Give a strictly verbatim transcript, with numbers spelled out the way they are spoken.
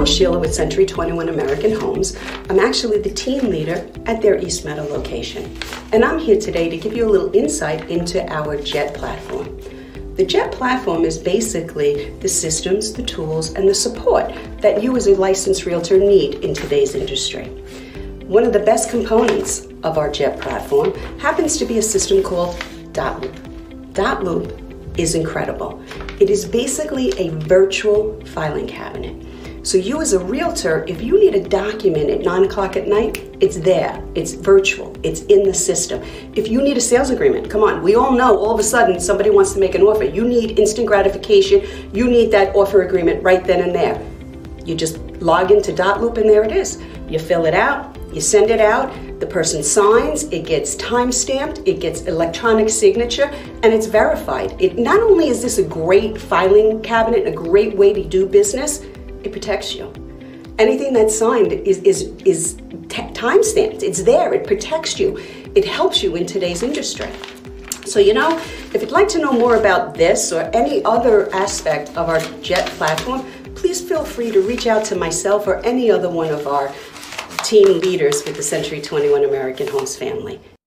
I'm Sheila with Century twenty-one American Homes. I'm actually the team leader at their East Meadow location. And I'm here today to give you a little insight into our JET platform. The JET platform is basically the systems, the tools, and the support that you as a licensed realtor need in today's industry. One of the best components of our JET platform happens to be a system called Dot Loop. Dot Loop is incredible. It is basically a virtual filing cabinet. So you as a realtor, if you need a document at nine o'clock at night, it's there, it's virtual, it's in the system. If you need a sales agreement, come on, we all know all of a sudden somebody wants to make an offer. You need instant gratification, you need that offer agreement right then and there. You just log into Dot Loop and there it is. You fill it out, you send it out, the person signs, it gets time-stamped, it gets electronic signature, and it's verified. It not only is this a great filing cabinet, a great way to do business, it protects you. Anything that's signed is, is, is time-stamped. It's there, it protects you. It helps you in today's industry. So, you know, if you'd like to know more about this or any other aspect of our JET platform, please feel free to reach out to myself or any other one of our team leaders with the Century twenty-one American Homes family.